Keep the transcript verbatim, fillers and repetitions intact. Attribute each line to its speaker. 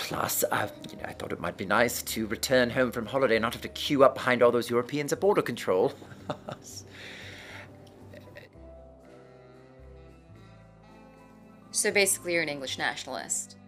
Speaker 1: Plus, uh, you know, I thought it might be nice to return home from holiday and not have to queue up behind all those Europeans at border control.
Speaker 2: So basically you're an English nationalist.